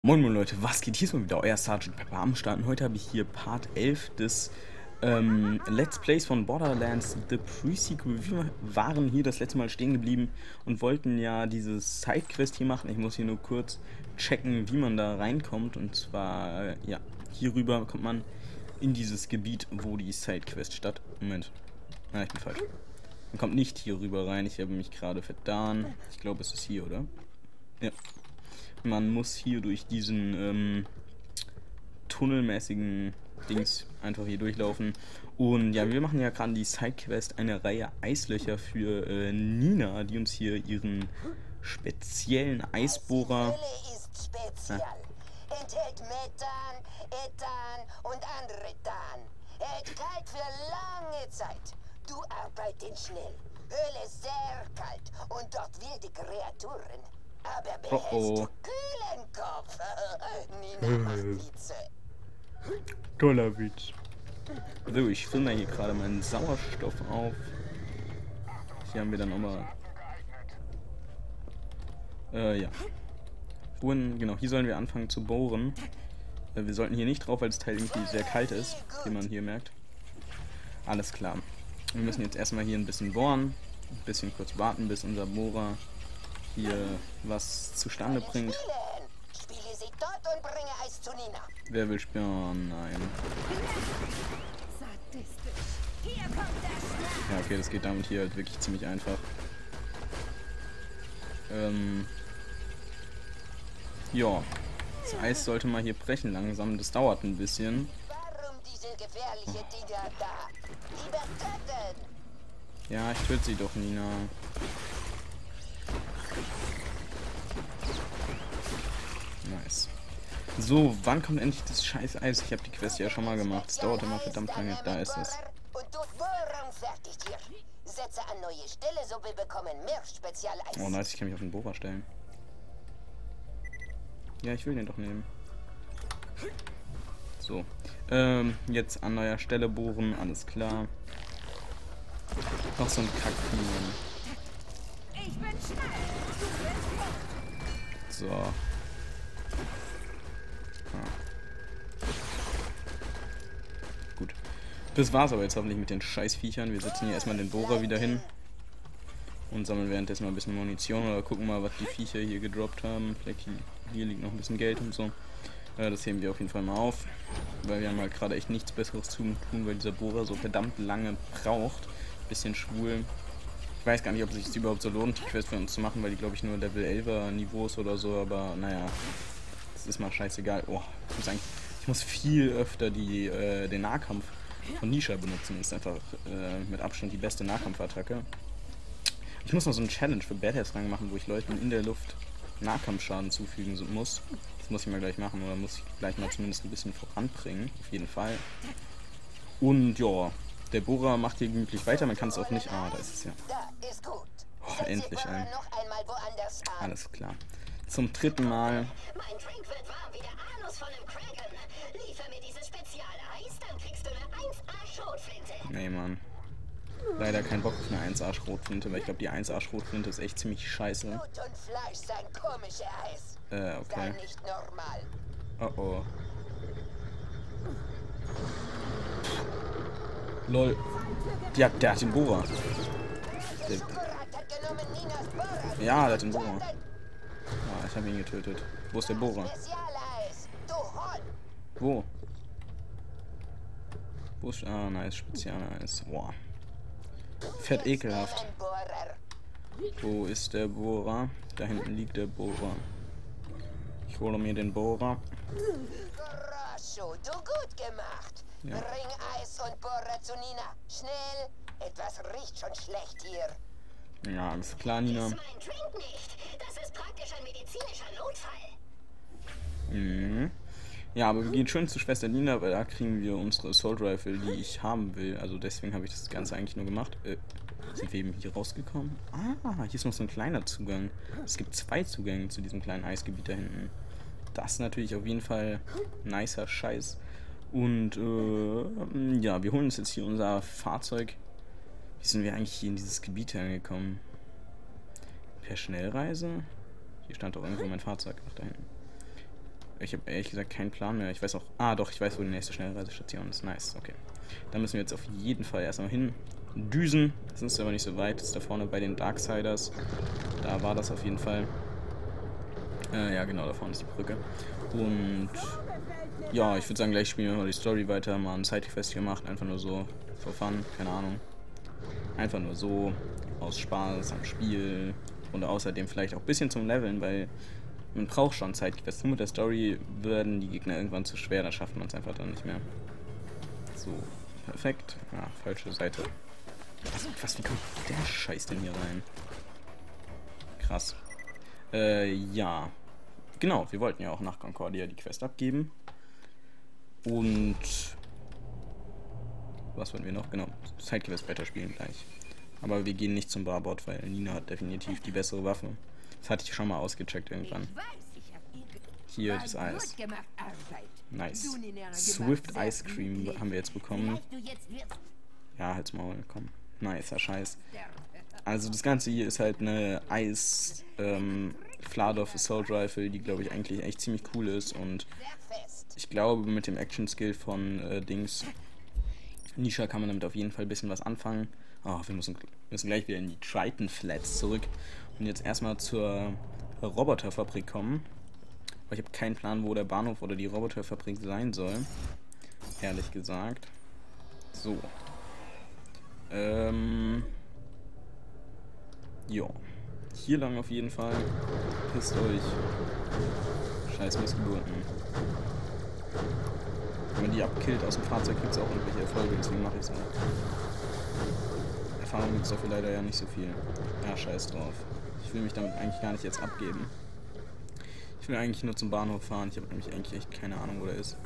Moin Moin Leute, was geht? Hier ist mal wieder euer Sergeant Pepper am Start und heute habe ich hier Part 11 des Let's Plays von Borderlands The Pre-Sequel. Wir waren hier das letzte Mal stehen geblieben und wollten ja diese Sidequest hier machen. Ich muss hier nur kurz checken, wie man da reinkommt, und zwar, ja, hierüber kommt man in dieses Gebiet, wo die Sidequest statt... Moment, ich bin falsch. Man kommt nicht hier rüber rein, ich habe mich gerade vertan. Ich glaube, es ist hier, oder? Ja. Man muss hier durch diesen tunnelmäßigen Dings einfach hier durchlaufen. Und ja, wir machen ja gerade die Sidequest, eine Reihe Eislöcher für Nina, die uns hier ihren speziellen Eisbohrer... Die ist spezial. Enthält Methan, Ethan und Andrethan. Hält kalt für lange Zeit. Du arbeitest schnell. Höhle sehr kalt und dort wilde Kreaturen. Aber behältst du kühlen Kopf. Nina macht Witze. Toller Witz. So, ich fülle mal hier gerade meinen Sauerstoff auf. Hier haben wir dann nochmal... ja. Wohin, genau, hier sollen wir anfangen zu bohren. Wir sollten hier nicht drauf, weil das Teil irgendwie sehr kalt ist, wie man hier merkt. Alles klar. Wir müssen jetzt erstmal hier ein bisschen bohren. Ein bisschen kurz warten, bis unser Bohrer hier was zustande bringt. Spiele sie dort und bringe Eis zu Nina. Wer will spielen? Nein. Ja, okay, das geht damit hier halt wirklich ziemlich einfach. Ja, das Eis sollte mal hier brechen langsam. Das dauert ein bisschen. Warum diese gefährliche Dinger da? Lieber töten! Ja, ich töte sie doch, Nina. Nice. So, wann kommt endlich das scheiß Eis? Ich habe die Quest ja schon mal gemacht. Es dauert immer verdammt lange. Da ist es. Und tut Bohrung fertig hier. Setze an neue Stelle, so wir bekommen mehr Spezialeis. Oh nice, ich kann mich auf den Bohrer stellen. Ja, ich will den doch nehmen. So. Jetzt an neuer Stelle bohren, alles klar. Noch so ein Kackminen. Ich bin schnell. So. Gut. Das war's aber jetzt hoffentlich mit den Scheißviechern. Wir setzen hier erstmal den Bohrer wieder hin. Und sammeln währenddessen mal ein bisschen Munition oder gucken mal, was die Viecher hier gedroppt haben. Vielleicht hier liegt noch ein bisschen Geld und so. Das heben wir auf jeden Fall mal auf. Weil wir haben halt gerade echt nichts Besseres zu tun, weil dieser Bohrer so verdammt lange braucht. Bisschen schwul. Ich weiß gar nicht, ob es sich überhaupt so lohnt, die Quest für uns zu machen, weil die, glaube ich, nur Level 11er Niveaus oder so, aber naja, das ist mal scheißegal. Oh, ich muss viel öfter den Nahkampf von Nisha benutzen. Das ist einfach mit Abstand die beste Nahkampfattacke. Ich muss noch so eine Challenge für Badass-Rang machen, wo ich Leuten in der Luft Nahkampfschaden zufügen muss. Das muss ich mal gleich machen, oder muss ich gleich mal zumindest ein bisschen voranbringen, auf jeden Fall. Und ja, der Bohrer macht hier gemütlich weiter, man kann es auch nicht... Ah, da ist es ja. Da ist gut. Oh, endlich ein. Noch einmal woanders an. Alles klar. Zum dritten Mal. Mein Drink wird warm wie der Anus von einem Kraken. Liefer mir dieses Spezialeis, dann kriegst du eine 1A-Schrotflinte. Nee, Mann. Leider kein Bock auf eine 1A-Schrotflinte, weil ich glaube, die 1A-Schrotflinte ist echt ziemlich scheiße. Blut und Fleisch sein komisches Eis. Okay. Sei nicht normal. Oh oh. Lol. Ja, der hat den Bohrer. Zuckerrad hat genommen Ninas Bohrer. Ja, der hat den Bohrer. Ah, ich habe ihn getötet. Wo ist der Bohrer? Spezialeis. Du Hund. Wo? Wo ist... Ah, nice, Spezialeis. Boah. Fett ekelhaft. Ein Bohrer. Wo ist der Bohrer? Da hinten liegt der Bohrer. Ich hole mir den Bohrer. Grosso, du gut gemacht. Ja. Bring Eis und Bohrer zu Nina. Schnell. Etwas riecht schon schlecht hier. Ja, alles klar, Nina. Mein Drink nicht. Das ist praktisch ein medizinischer Notfall. Mhm. Ja, aber wir gehen schön zu Schwester Nina, weil da kriegen wir unsere Assault Rifle, die ich haben will. Also deswegen habe ich das Ganze eigentlich nur gemacht. Sind wir eben hier rausgekommen? Ah, hier ist noch so ein kleiner Zugang. Es gibt 2 Zugänge zu diesem kleinen Eisgebiet da hinten. Das ist natürlich auf jeden Fall nicer Scheiß. Und ja, wir holen uns jetzt hier unser Fahrzeug. Wie sind wir eigentlich hier in dieses Gebiet hergekommen? Per Schnellreise? Hier stand doch irgendwo mein Fahrzeug. Ach, da hinten. Ich habe ehrlich gesagt keinen Plan mehr. Ich weiß auch... Ah, doch, ich weiß, wo die nächste Schnellreisestation ist. Nice, okay. Da müssen wir jetzt auf jeden Fall erstmal hin. Düsen. Das ist aber nicht so weit. Das ist da vorne bei den Darksiders. Da war das auf jeden Fall. Ja, genau, da vorne ist die Brücke. Und... Ja, ich würde sagen, gleich spielen wir mal die Story weiter. Mal ein Sidequest gemacht. Einfach nur so for fun. Keine Ahnung. Einfach nur so. Aus Spaß am Spiel. Und außerdem vielleicht auch ein bisschen zum Leveln, weil... Man braucht schon Sidequests. Nur mit der Story werden die Gegner irgendwann zu schwer, da schafft man es einfach dann nicht mehr. So, perfekt. Ja, falsche Seite. Wie kommt der Scheiß denn hier rein? Krass. Ja. Genau, wir wollten ja auch nach Concordia die Quest abgeben. Und... Was wollten wir noch? Genau, Sidequest weiterspielen gleich. Aber wir gehen nicht zum Barbot, weil Nina hat definitiv die bessere Waffe. Das hatte ich schon mal ausgecheckt irgendwann. Hier das Eis. Nice. Swift Ice Cream haben wir jetzt bekommen. Ja, halt's Maul, komm. Nicer Scheiß. Also das Ganze hier ist halt eine Fladorf Assault Rifle, die glaube ich eigentlich echt ziemlich cool ist. Und ich glaube mit dem Action Skill von Nisha kann man damit auf jeden Fall ein bisschen was anfangen. Oh, wir müssen gleich wieder in die Triton Flats zurück. Und jetzt erstmal zur Roboterfabrik kommen. Aber ich habe keinen Plan, wo der Bahnhof oder die Roboterfabrik sein soll. Ehrlich gesagt. So. Ja. Hier lang auf jeden Fall. Pisst euch. Scheiß Missgeburten. Wenn man die abkillt aus dem Fahrzeug, gibt es auch irgendwelche Erfolge, deswegen mache ich es auch. Erfahrung gibt es dafür leider ja nicht so viel. Ja, scheiß drauf. Ich will mich damit eigentlich gar nicht jetzt abgeben. Ich will eigentlich nur zum Bahnhof fahren. Ich habe nämlich eigentlich echt keine Ahnung, wo der ist.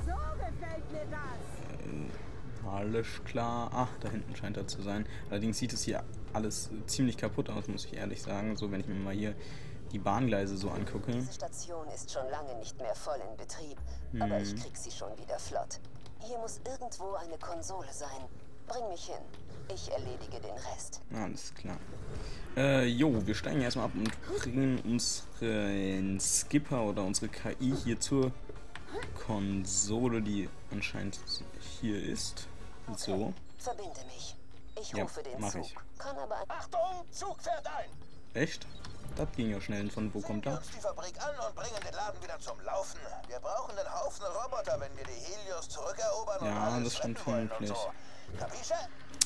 Alles klar. Ach, da hinten scheint er zu sein. Allerdings sieht es hier alles ziemlich kaputt aus, muss ich ehrlich sagen. So, wenn ich mir mal hier die Bahngleise so angucke. Diese Station ist schon lange nicht mehr voll in Betrieb. Aber ich krieg sie schon wieder flott. Hier muss irgendwo eine Konsole sein. Bring mich hin. Ich erledige den Rest. Alles klar. Jo, wir steigen erstmal ab und bringen unseren Skipper oder unsere KI hier zur Konsole, die anscheinend hier ist. So. Verbinde mich. Ich Ja, rufe den mach Zug. ich. Kann aber... Achtung, Zug fährt ein! Echt? Das ging ja schnell. Von wo kommt Zünden er? uns die Fabrik an und bringen den Laden wieder zum Laufen. Wir brauchen einen Haufen Roboter, wenn wir die Helios zurückerobern und Ja, alles das stimmt retten wollen und vermutlich. so. Kapische?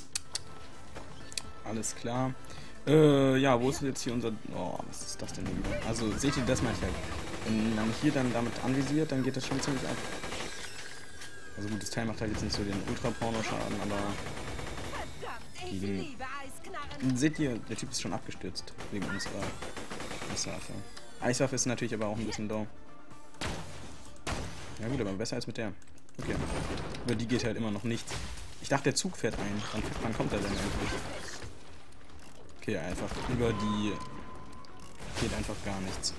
Alles klar. Ja, wo ist jetzt hier unser... Oh, was ist das denn hier wieder? Also, seht ihr, das meine ich halt. Wenn man hier dann damit anvisiert, dann geht das schon ziemlich ab. Also gut, das Teil macht halt jetzt nicht so den Ultra-Porno-Schaden, aber... Verdammt, ich liebe Eisknarren. Seht ihr, der Typ ist schon abgestürzt. Wegen unserer Eiswaffe. Eiswaffe ist natürlich aber auch ein bisschen down. Ja gut, aber besser als mit der. Okay. Über die geht halt immer noch nichts. Ich dachte, der Zug fährt ein. Wann kommt er denn eigentlich? Okay, einfach über die geht einfach gar nichts.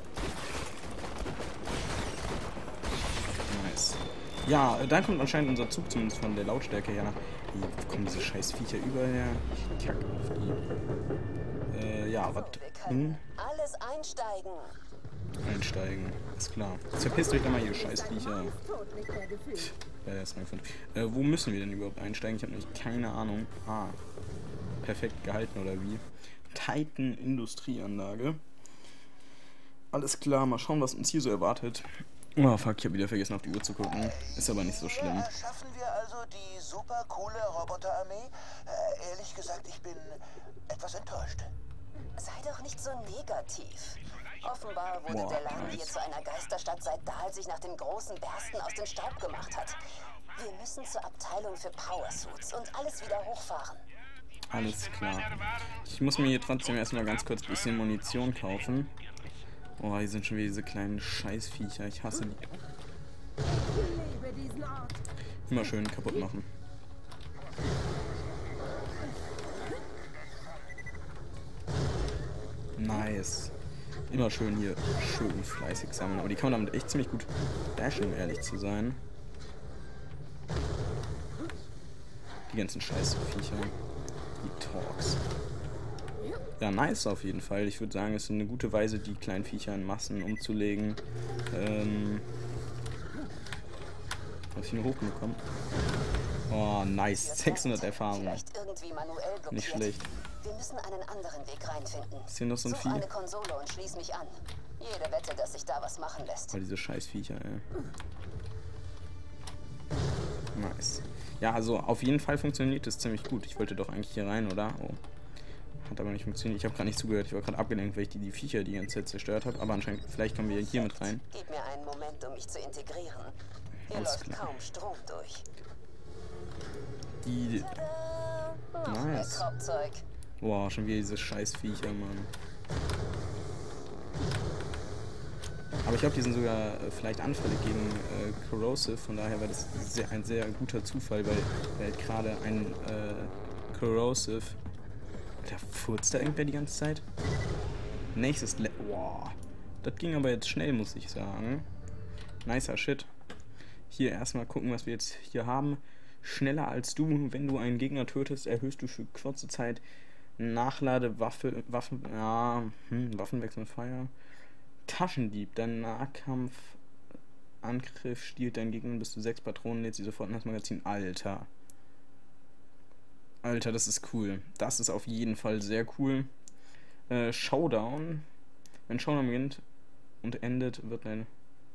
Nice. Ja, dann kommt anscheinend unser Zug, zumindest von der Lautstärke her nach. Hier kommen diese scheiß Viecher überall her. Ich kack auf die. Ja, was? Wir können alles einsteigen. Einsteigen. Ist klar. Jetzt verpisst euch doch mal, ihr scheiß Viecher. Ist mein Fund. Wo müssen wir denn überhaupt einsteigen? Ich habe nämlich keine Ahnung. Ah. Perfekt gehalten oder wie? Titan Industrieanlage. Alles klar, mal schauen, was uns hier so erwartet. Oh fuck, ich habe wieder vergessen auf die Uhr zu gucken. Ist aber nicht so schlimm. Schaffen wir also die super coole Roboterarmee? Ehrlich gesagt, ich bin etwas enttäuscht. Sei doch nicht so negativ. Offenbar wurde der Laden hier zu einer Geisterstadt, seit Dahl sich nach dem großen Bersten aus dem Staub gemacht hat. Wir müssen zur Abteilung für Powersuits und alles wieder hochfahren. Alles klar. Ich muss mir hier trotzdem erstmal ganz kurz ein bisschen Munition kaufen. Oh, hier sind schon wieder diese kleinen Scheißviecher. Ich hasse die. Immer schön kaputt machen. Nice. Immer schön hier schön fleißig sammeln. Aber die kann man damit echt ziemlich gut bashen, um ehrlich zu sein. Die ganzen Scheißviecher. Die Talks. Ja, nice auf jeden Fall. Ich würde sagen, es ist eine gute Weise, die kleinen Viecher in Massen umzulegen. Muss ich nur hoch genug kommen? Oh, nice. 600 Erfahrung. Vielleicht irgendwie manuell blockiert. Nicht schlecht. Wir müssen einen anderen Weg reinfinden. Ist hier noch so ein Such Vieh? eine Konsole und schließ mich an. Jede Wette, dass sich da was machen lässt. Oh, diese Scheißviecher, ey. Nice. Ja, also auf jeden Fall funktioniert das ziemlich gut. Ich wollte doch eigentlich hier rein, oder? Oh. Hat aber nicht funktioniert. Ich habe gerade nicht zugehört. Ich war gerade abgelenkt, weil ich die Viecher die ganze Zeit zerstört habe. Aber anscheinend, vielleicht kommen wir hier mit rein. Gib mir einen Moment, um mich zu integrieren. Hier Alles läuft klar. kaum Strom durch. Die... Noch mehr Nice. Kropfzeug. Boah, schon wieder diese Scheißviecher, Mann. Aber ich glaube, die sind sogar vielleicht anfällig gegen Corrosive. Von daher war das ein sehr guter Zufall, weil halt gerade ein Corrosive... Da furzt da irgendwer die ganze Zeit? Nächstes Wow. Das ging aber jetzt schnell, muss ich sagen. Nicer Shit. Hier erstmal gucken, was wir jetzt hier haben. Schneller als du, wenn du einen Gegner tötest, erhöhst du für kurze Zeit Nachladewaffe, Waffenwechsel mit Feuer. Taschendieb, dein Nahkampfangriff stiehlt deinen Gegner bis zu 6 Patronen, lädt sie sofort in das Magazin. Alter. Alter, das ist cool. Das ist auf jeden Fall sehr cool. Showdown. Wenn Showdown beginnt und endet, wird ein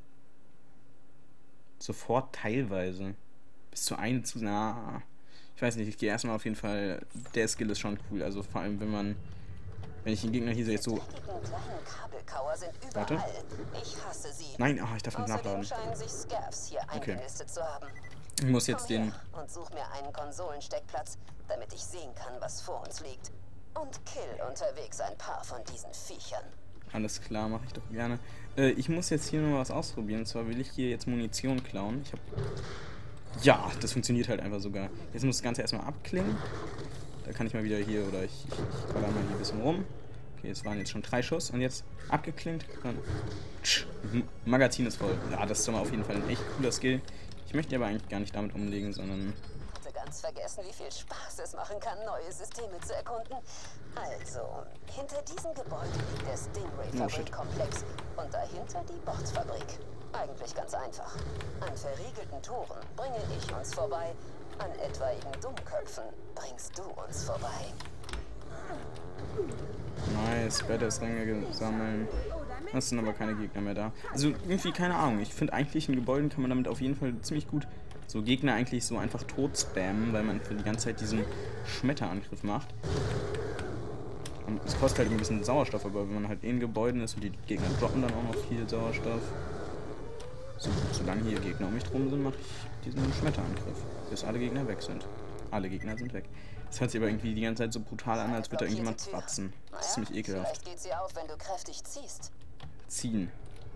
sofort teilweise. Bis zu 1 zu... Na, ich weiß nicht, ich gehe erstmal auf jeden Fall... Der Skill ist schon cool, also vor allem wenn ich den Gegner hier jetzt so... Sind Warte. Ich hasse sie. Nein, ich darf nicht Außerdem nachladen. scheinen sich Scavs hier eingenistet zu haben. Ich muss jetzt Komm den... her und such mir einen Konsolensteckplatz, damit ich sehen kann, was vor uns liegt. Und kill unterwegs ein paar von diesen Viechern. Alles klar, mache ich doch gerne. Ich muss jetzt hier noch was ausprobieren. Und zwar will ich hier jetzt Munition klauen. Ja, das funktioniert halt einfach sogar. Jetzt muss das Ganze erstmal abklingen. Da kann ich mal wieder hier, oder ich baller mal hier ein bisschen rum. Okay, es waren jetzt schon 3 Schuss und jetzt abgeklingt. Dann Magazin ist voll. Ja, das ist doch mal auf jeden Fall ein echt cooler Skill. Ich möchte aber eigentlich gar nicht damit umlegen, sondern... Ich hatte ganz vergessen, wie viel Spaß es machen kann, neue Systeme zu erkunden. Also, hinter diesem Gebäude liegt der Stingray-Fabrikkomplex und dahinter die Bordfabrik. Eigentlich ganz einfach. An verriegelten Toren bringe ich uns vorbei. An etwaigen Dummköpfen bringst du uns vorbei. Nice, Badass-Ränge sammeln. Es sind aber keine Gegner mehr da. Also irgendwie, keine Ahnung. Ich finde eigentlich in Gebäuden kann man damit auf jeden Fall ziemlich gut so Gegner eigentlich so einfach tot spammen, weil man für die ganze Zeit diesen Schmetterangriff macht. Und es kostet halt ein bisschen Sauerstoff, aber wenn man halt in Gebäuden ist und die Gegner droppen dann auch noch viel Sauerstoff. Solange hier Gegner um mich drum sind, mache ich diesen Schmetterangriff, bis alle Gegner weg sind. Alle Gegner sind weg. Das hört sich aber irgendwie die ganze Zeit so brutal an, als würde da irgendjemand kratzen. Das ist ziemlich ekelhaft. Vielleicht geht sie auf, wenn du kräftig ziehst. Ziehen.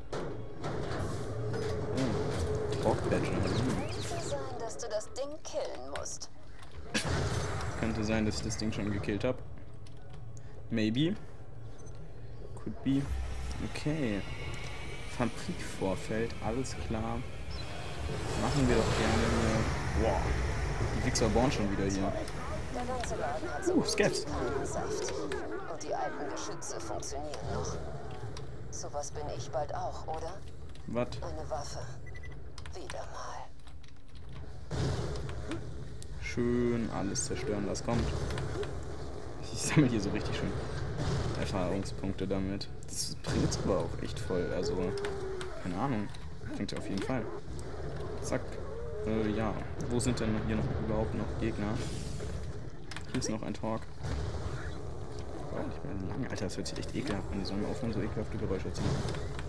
Talk-Badger. Könnte sein, dass du das Ding killen musst. Könnte sein, dass ich das Ding schon gekillt habe. Maybe. Could be. Okay. Fabrikvorfeld, alles klar. Machen wir doch gerne. Wow. Die Wichser bauen schon wieder hier. Der ganze Laden hat so Scavs. keinen Saft. Und die alten Geschütze funktionieren noch. Sowas bin ich bald auch, oder? Was? Eine Waffe. Wieder mal. Schön alles zerstören, was kommt. Ich sammle hier so richtig schön Erfahrungspunkte damit. Das bringt aber auch echt voll. Also, keine Ahnung. Bringt ja auf jeden Fall. Zack. Ja. Wo sind denn hier noch überhaupt noch Gegner? Hier ist noch ein Talk. Auch nicht mehr lang. Alter, das hört sich echt ekelhaft an. Die sollen aufhören, so ekelhafte Geräusche zu machen.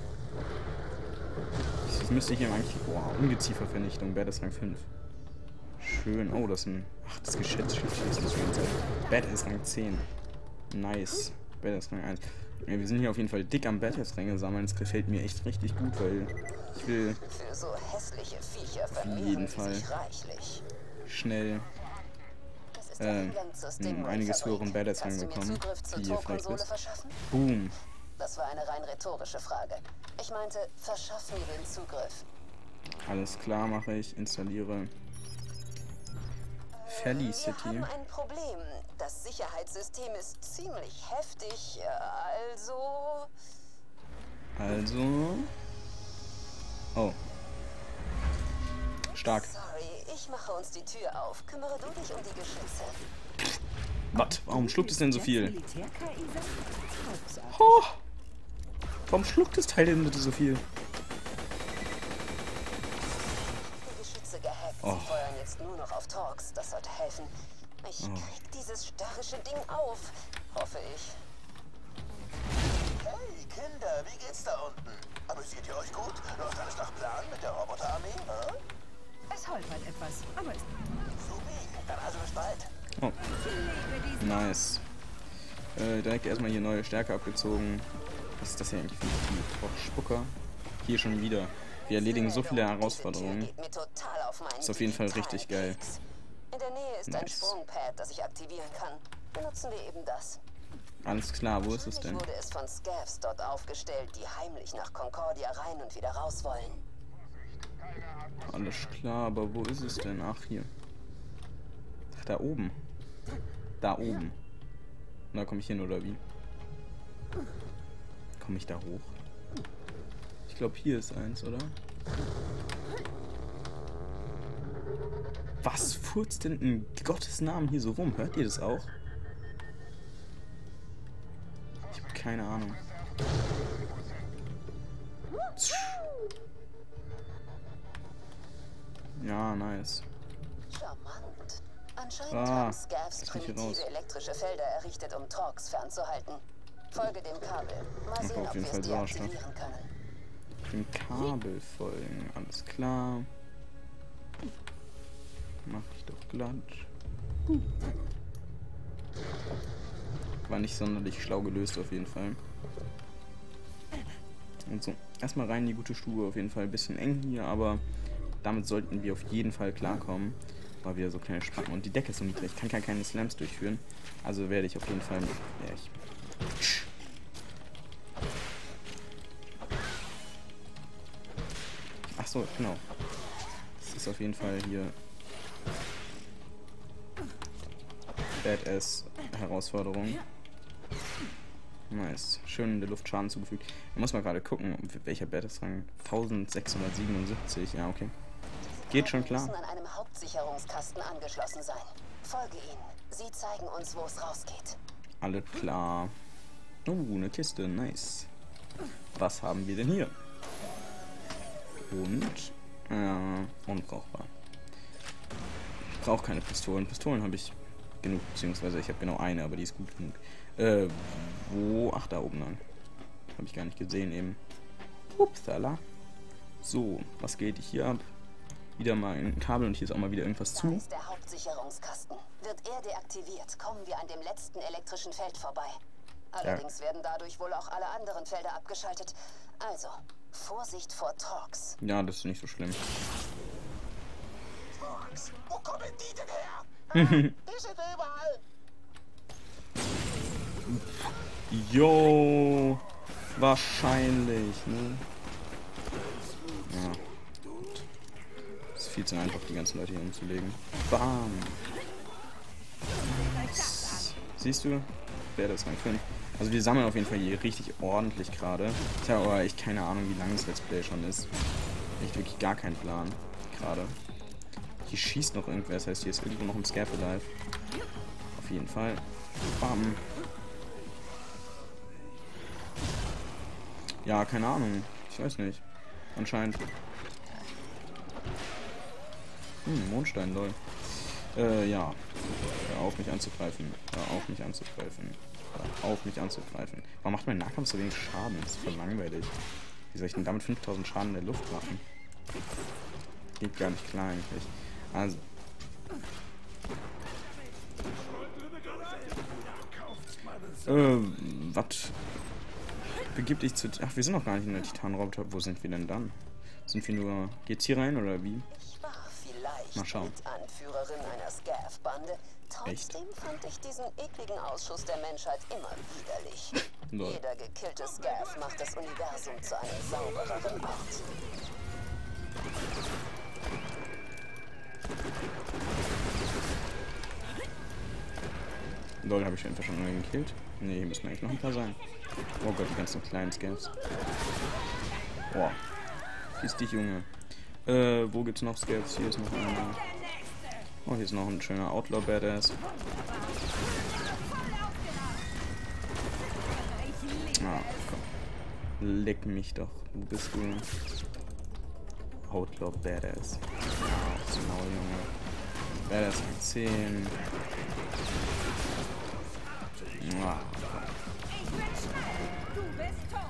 Ich müsste hier eigentlich... Boah, Ungeziefervernichtung. Badass Rang 5. Schön. Oh, das ist ein... Ach, das Geschäftsschiff ist das ganze. Badass Rang 10. Nice. Badass Rang 1. Ja, wir sind hier auf jeden Fall dick am Badass-Ränge sammeln. Das gefällt mir echt richtig gut, weil ich will Für so hässliche Viecher auf vermehren jeden sie Fall sich reichlich. schnell Das ist der Eingang zur Stingray-Fabrik. einiges höheren Badass-Rang Kannst du mir bekommen, Zugriff zur wie ihr vielleicht Torkonsole wisst. verschaffen? Boom. Das war eine rein rhetorische Frage. Ich meinte, verschaff mir den Zugriff. Alles klar, mache ich. Installiere Wir Felicity. haben ein Problem. Das Sicherheitssystem ist ziemlich heftig, also... Oh. Stark. Sorry, ich mache uns die Tür auf. Kümmere du dich um die Geschütze. Was? Warum schluckt es denn so viel? Militär-KI sagt, Oh. Warum schluckt das Teil denn bitte so viel? Die Geschütze gehackt. Oh. Sie feuern jetzt nur noch auf Torx. Das sollte helfen. Ich krieg dieses störrische Ding auf. Hoffe ich. Hey, Kinder, wie geht's da unten? Amüsiert ihr euch gut? Läuft alles nach Plan mit der Roboterarmee? Hm? es holpert etwas, aber es Supi, dann also bis bald. Oh, nice. Direkt erstmal hier neue Stärke abgezogen. Was ist das hier eigentlich für ein Spucker? Hier schon wieder. Wir erledigen so viele Herausforderungen. Geht mir total auf meinen Ist auf jeden Fall digitalen richtig geil. Keks. In der Nähe ist ein Nice. Sprungpad, das ich aktivieren kann. Benutzen wir eben das. Alles klar, wo ist es denn? Wurde es von Scavs dort aufgestellt, die heimlich nach Concordia rein und wieder raus wollen. Alles klar, aber wo ist es denn? Ach, hier. Ach, da oben. Da oben. Na, komme ich hin oder wie? Komme ich da hoch? Ich glaube, hier ist eins, oder? Was furzt denn in Gottes Namen hier so rum? Hört ihr das auch? Ich habe keine Ahnung. Ja, nice. Charmant. Anscheinend Ah, haben Scavs jetzt bin ich hier raus. primitive elektrische Felder errichtet, um Torx fernzuhalten. Folge dem Kabel. Mal Ach, sehen, auf ob jeden wir Fall es Sauerstoff. deaktivieren können. Dem Kabel folgen, alles klar. Mach ich doch glatt. War nicht sonderlich schlau gelöst auf jeden Fall. Und so, erstmal rein in die gute Stube, auf jeden Fall ein bisschen eng hier, aber damit sollten wir auf jeden Fall klarkommen. War wieder so kleine Spacken und die Decke ist so niedrig, ich kann keine Slams durchführen. Also werde ich auf jeden Fall... Ja, Ach so, genau. Das ist auf jeden Fall hier Badass Herausforderung. Nice. Schön in der Luft Schaden zugefügt. Man muss mal gerade gucken, welcher Badass Rang. 1677. Ja, okay. Geht schon klar. Müssen an einem Hauptsicherungskasten angeschlossen sein. Folge ihnen. Sie zeigen uns, wo es rausgeht. Alles klar. Eine Kiste. Nice. Was haben wir denn hier? Und unbrauchbar. Ich brauche keine Pistolen. Pistolen habe ich genug, beziehungsweise ich habe genau eine, aber die ist gut genug. Wo? Ach, da oben lang. Habe ich gar nicht gesehen eben. Upsala. So, was geht hier ab? Wieder mal ein Kabel und hier ist auch mal wieder irgendwas Da zu. ist der Hauptsicherungskasten. Wird er deaktiviert, kommen wir an dem letzten elektrischen Feld vorbei. Allerdings werden dadurch wohl auch alle anderen Felder abgeschaltet. Also, Vorsicht vor Torx. Ja, das ist nicht so schlimm. Torx, wo kommen die denn her? Die sind überall. Jo, wahrscheinlich, ne? Ja. Ist viel zu einfach, die ganzen Leute hier umzulegen. Bam. Siehst du? Wer das rein können. Also wir sammeln auf jeden Fall hier richtig ordentlich gerade. Ich habe aber echt keine Ahnung, wie lang das Let's Play schon ist. Echt wirklich gar keinen Plan gerade. Hier schießt noch irgendwer, das heißt, hier ist irgendwo noch ein Scav alive. Auf jeden Fall. Bam. Ja, keine Ahnung. Ich weiß nicht. Anscheinend. Mondstein, lol. Ja. Hör auf mich anzugreifen. Hör auf mich anzugreifen. Hör auf mich anzugreifen. Warum macht mein Nahkampf so wenig Schaden? Das ist voll langweilig. Wie soll ich denn damit 5000 Schaden in der Luft machen? Geht gar nicht klar eigentlich. Also. Was? Begib dich zu... Ach, wir sind noch gar nicht in der Titanroboter. Wo sind wir denn dann? Sind wir nur... Geht's hier rein oder wie? Ich war vielleicht Mal schauen. Mitanführerin einer Scav-Bande. Trotzdem fand ich diesen ekligen Ausschuss der Menschheit immer widerlich. Lol. Jeder gekillte Scav macht das Universum zu einem saubereren Ort. Lol, habe ich einfach schon einen gekillt? Ne, hier müssen eigentlich noch ein paar sein. Oh Gott, die ganzen kleinen Scavs. Boah. Piss dich, Junge. Wo gibt's noch Scavs? Hier ist noch einer. Oh, hier ist noch ein schöner Outlaw Badass. Ah, komm. Leck mich doch. Wo bist du? Outlaw Badass. Ah, aufs Maul, Junge. Badass 10. Ah, Du bist tot.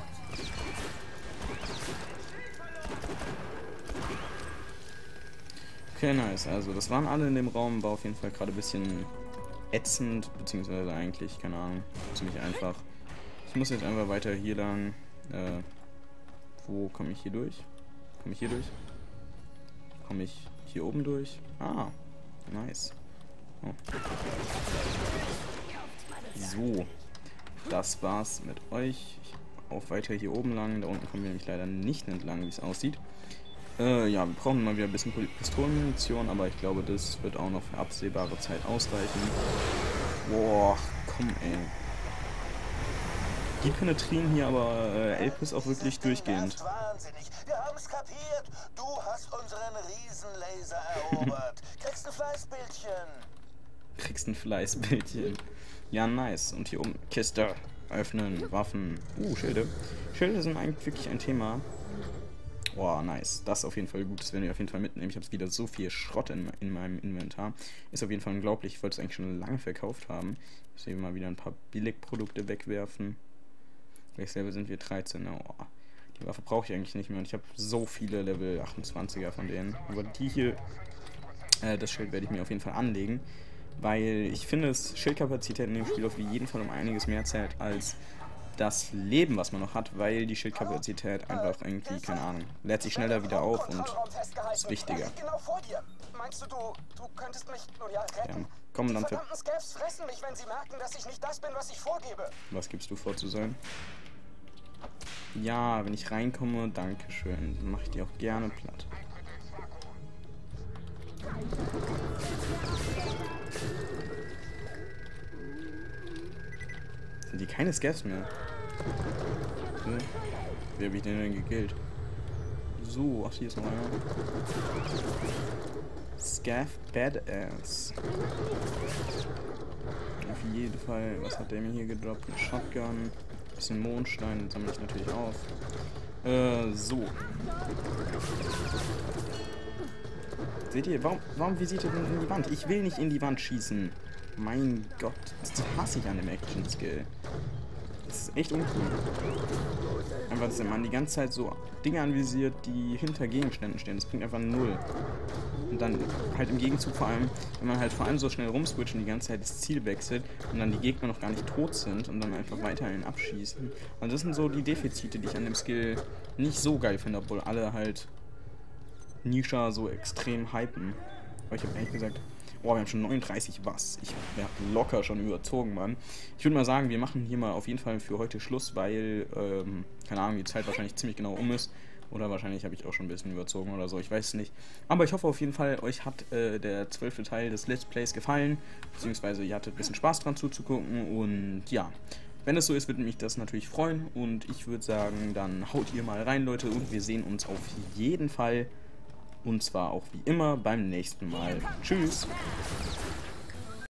okay, nice. Also, das waren alle in dem Raum. War auf jeden Fall gerade ein bisschen ätzend, beziehungsweise eigentlich, keine Ahnung, ziemlich einfach. Ich muss jetzt einfach weiter hier lang. Wo komme ich hier durch? Komme ich hier durch? Komme ich hier oben durch? Ah, nice. Oh. So, das war's mit euch. Auf weiter hier oben lang. Da unten kommen wir nämlich leider nicht entlang, wie es aussieht. Ja, wir brauchen mal wieder ein bisschen Pistolenmunition, aber ich glaube, das wird auch noch für absehbare Zeit ausreichen. Boah, komm ey. Die penetrieren hier aber Elpis auch wirklich durchgehend. Wahnsinnig. Wir haben es kapiert. Du hast unseren Riesenlaser erobert. Kriegst ein Fleißbildchen. Kriegst ein Fleißbildchen. Ja, nice. Und hier oben Kiste. Öffnen, Waffen. Schilde. Schilde sind eigentlich wirklich ein Thema. Boah, nice. Das ist auf jeden Fall gut. Das werden wir auf jeden Fall mitnehmen. Ich habe wieder so viel Schrott in meinem Inventar. Ist auf jeden Fall unglaublich. Ich wollte es eigentlich schon lange verkauft haben. Ich muss eben mal wieder ein paar Billigprodukte wegwerfen. Welches Level sind wir? 13. Oh, die Waffe brauche ich eigentlich nicht mehr. Und ich habe so viele Level 28er von denen. Aber die hier, das Schild werde ich mir auf jeden Fall anlegen. Weil ich finde, dass Schildkapazität in dem Spiel auf jeden Fall um einiges mehr zählt als das Leben, was man noch hat, weil die Schildkapazität einfach irgendwie, keine Ahnung, lädt sich schneller wieder auf und ist wichtiger. Genau vor dir. Meinst du, du könntest mich nun ja retten? Ja, komm, dann Die verdammten Scavs fressen mich, wenn sie merken, dass ich nicht das bin, was ich vorgebe. Was gibst du vor zu sein? Ja, wenn ich reinkomme, dankeschön. Dann mache ich die auch gerne platt. Sind die keine Scavs mehr? Hm. Wie habe ich den denn gekillt? So, ach, hier ist noch einer. Scav Badass. Auf jeden Fall, was hat der mir hier gedroppt? Eine Shotgun, bisschen Mondstein, sammle ich natürlich auf. So. Seht ihr, warum visiert ihr denn in die Wand? Ich will nicht in die Wand schießen. Mein Gott, das hasse ich an dem Action-Skill. Das ist echt uncool. Einfach, dass man die ganze Zeit so Dinge anvisiert, die hinter Gegenständen stehen. Das bringt einfach 0. Und dann halt im Gegenzug vor allem, wenn man halt vor allem so schnell rumswitcht und die ganze Zeit das Ziel wechselt und dann die Gegner noch gar nicht tot sind und dann einfach weiterhin abschießen. Und das sind so die Defizite, die ich an dem Skill nicht so geil finde, obwohl alle halt Nisha so extrem hypen. Aber ich habe ehrlich gesagt, oh, wir haben schon 39 was. Ich habe locker schon überzogen, Mann. Ich würde mal sagen, wir machen hier mal auf jeden Fall für heute Schluss, weil, keine Ahnung, die Zeit wahrscheinlich ziemlich genau um ist. Oder wahrscheinlich habe ich auch schon ein bisschen überzogen oder so, ich weiß es nicht. Aber ich hoffe auf jeden Fall, euch hat der 12. Teil des Let's Plays gefallen. Beziehungsweise ihr hattet ein bisschen Spaß dran zuzugucken. Und ja, wenn es so ist, würde mich das natürlich freuen. Und ich würde sagen, dann haut ihr mal rein, Leute. Und wir sehen uns auf jeden Fall. Und zwar auch wie immer beim nächsten Mal. Tschüss!